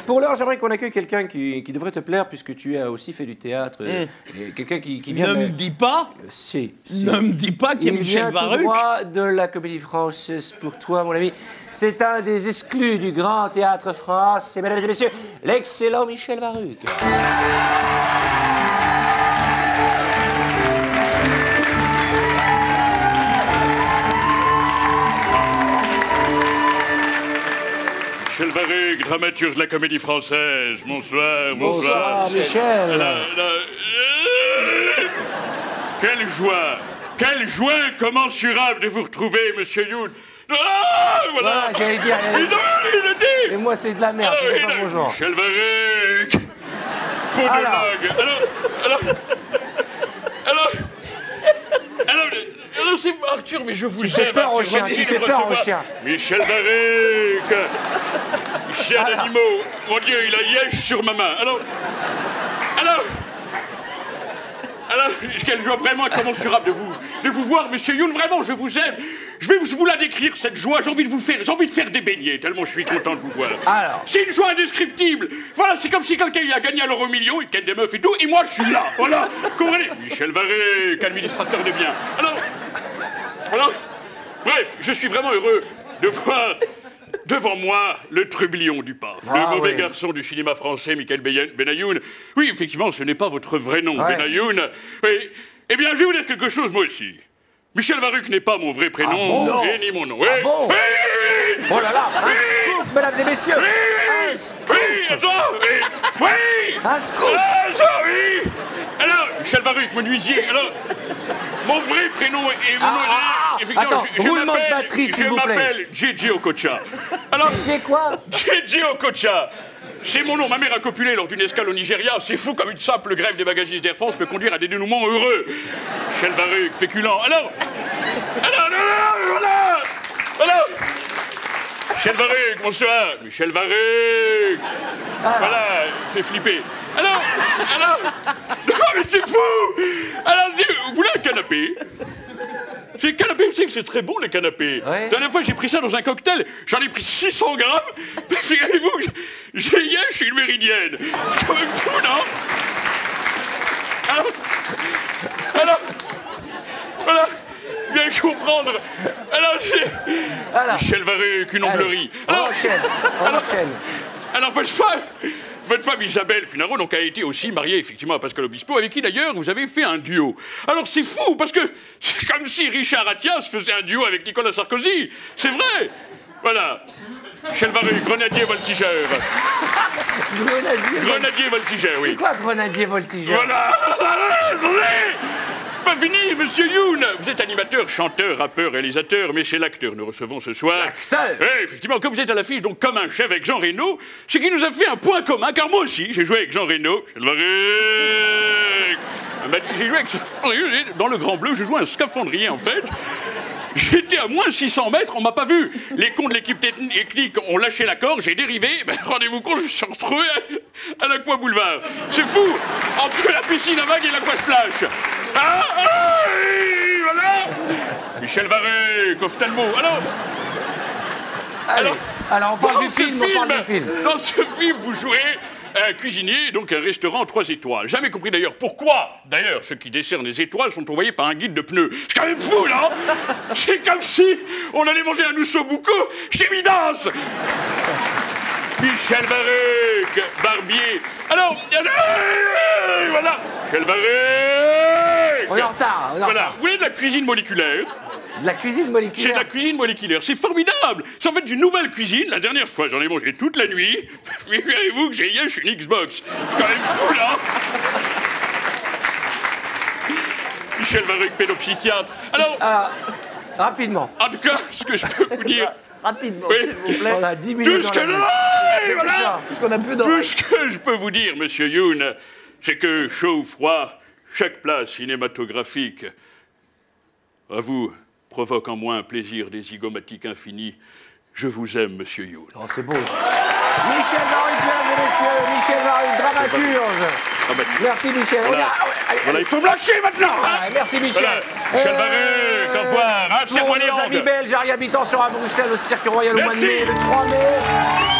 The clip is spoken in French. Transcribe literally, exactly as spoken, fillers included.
pour l'heure, j'aimerais qu'on accueille quelqu'un qui, qui devrait te plaire, puisque tu as aussi fait du théâtre. Mm. Quelqu'un qui, qui vient... Ne de... me dis pas euh, Si, si. Ne me dis pas qu'il y a Michel Varuc. Il vient tout droit de la Comédie Française pour toi, mon ami. C'est un des exclus du Grand Théâtre français. Mesdames et messieurs, l'excellent Michel Varuc. Michel Varuc, dramaturge de la Comédie Française. Bonsoir, bonsoir. Bonsoir, Michel. Alors, alors, euh, quelle joie, quelle joie incommensurable de vous retrouver, monsieur Youn. Ah, voilà. Voilà, j'allais dire. Il, il le dit. Et moi, c'est de la merde, Ah, c'est il pas a- mon genre. Michel Varuc. Podologue. Alors, alors, alors, alors, alors, c'est Arthur, mais je vous Tu fais aime, peur aux Arthur, chiens, merci tu de fais me peur aux recevoir. chiens. Michel Varuc. Chien d'animaux. Mon Dieu, il a liège sur ma main. Alors, alors, alors, quelle joie vraiment incommensurable de vous, de vous voir, monsieur Youn. Vraiment, je vous aime. Je vais vous, vous la décrire, cette joie. J'ai envie de vous faire, j'ai envie de faire des beignets, tellement je suis content de vous voir. Alors. C'est une joie indescriptible. Voilà, c'est comme si quelqu'un il a gagné à l'euro million, il ken des meufs et tout, et moi je suis là. Voilà, comprenez. Michel Varuc, administrateur de biens. Alors, alors, bref, je suis vraiment heureux de voir devant moi le trublion du P A F, Ah, le mauvais oui. garçon du cinéma français, Michael Beyen- Benayoun. Oui, effectivement, ce n'est pas votre vrai nom, Ouais. Benayoun. Oui. Eh bien, je vais vous dire quelque chose, moi aussi. Michel Varuc n'est pas mon vrai prénom, bon et ni mon nom. Ah Oui, bon oui, oui, oui. Oh là là, un Oui. scoop, mesdames et messieurs. Oui, Un oui, scoop. oui, attends, oui, oui. Un scoop. Ah, ça, oui. Alors, Michel Varuc, menuisier, alors, mon vrai prénom est mon Ah, nom est- ah, effectivement, attends, je, je roulement de m'appelle- batterie, s'il je vous plaît. m'appelle J J Okocha. Alors, C'est quoi? J J Okocha. C'est mon nom. Ma mère a copulé lors d'une escale au Nigeria. C'est fou comme une simple grève des bagagistes d'Air France peut conduire à des dénouements heureux. Michel Varuc, féculent. Alors, alors, alors, voilà, voilà. Michel Varuc, bonsoir. Michel Varuc. Voilà, c'est flippé. Alors, alors, non mais c'est fou. Alors, vous voulez un canapé? C'est canapé, vous savez que c'est très bon les canapés. Ouais. La dernière fois j'ai pris ça dans un cocktail, j'en ai pris six cents grammes. Mais figurez-vous, que j'ai hier, je suis une méridienne. C'est quand même fou, non? Alors, alors, voilà, bien comprendre. Alors, j'ai... Alors. Michel Varuc, une onglerie. On Alors, enchaîne, on alors, enchaîne. alors votre femme, votre femme Isabelle Funaro, donc a été aussi mariée effectivement à Pascal Obispo, avec qui d'ailleurs vous avez fait un duo. Alors c'est fou parce que c'est comme si Richard Attias faisait un duo avec Nicolas Sarkozy. C'est vrai. Voilà. Michel Varuc, grenadier voltigeur. Grenadier. Grenadier voltigeur, C'est oui. quoi grenadier voltigeur? Voilà. Attendez. Pas fini, monsieur Youn. Vous êtes animateur, chanteur, rappeur, réalisateur, mais c'est l'acteur que nous recevons ce soir. L'acteur? Oui, effectivement, comme vous êtes à l'affiche, donc comme un chef avec Jean Reno, ce qui nous a fait un point commun, car moi aussi, j'ai joué avec Jean Reno. Michel Varuc. J'ai joué avec ce... Dans le Grand Bleu, je jouais un scaphandrier, en fait. J'étais à moins six cents mètres, on m'a pas vu. Les cons de l'équipe technique ont lâché la corde, j'ai dérivé. Ben, rendez-vous compte, je me suis retrouvé à, à l'Aqua Boulevard. C'est fou. Entre la piscine à vagues et l'Aqua Splash. Ah, ah, oui, voilà. Michel Varuc, ophtalmo. Alors, Allez, alors, alors on parle dans du ce film, on parle du film. Dans ce film, vous jouez un cuisinier, donc un restaurant trois étoiles. Jamais compris d'ailleurs pourquoi, d'ailleurs, ceux qui décernent les étoiles sont envoyés par un guide de pneus. C'est quand même fou, non? C'est comme si on allait manger un oussobuco chez Midas. Michel Varuc, barbier. Alors, euh, voilà, Michel Varuc. On est en retard, on est en Voilà, retard. vous voulez de la cuisine moléculaire? De la cuisine C'est moléculaire. de la cuisine moléculaire, c'est formidable. C'est en fait une nouvelle cuisine. La dernière fois, j'en ai mangé toute la nuit. Figurez-vous que j'ai hier, je suis une Xbox. C'est quand même fou, là. Michel Varuc, pédopsychiatre. Alors, Alors, rapidement. en tout cas, ce que je peux vous dire... Rapidement, Oui. s'il vous plaît. On a dix minutes Tout ce dans que... la vie. Ouais, voilà. Parce qu'on a plus Tout d'oreilles. ce que je peux vous dire, monsieur Youn, c'est que, chaud ou froid, chaque place cinématographique, à vous, provoque en moi un plaisir des zygomatiques infini. Je vous aime, monsieur Youn. Oh, c'est beau. Michel Varuc, mesdames et messieurs, Michel Varuc, dramaturge. Dramaturge. Merci Michel. Voilà. Regarde, ah ouais, allez, Voilà, il faut me lâcher maintenant, hein. allez, merci Michel. Voilà. Michel Varuc, au revoir, hein, Pour serre-moi les nos hanches. amis belges, Harry habitant sera à Bruxelles au Cirque Royal au mois de Merci. mai, le trois mai.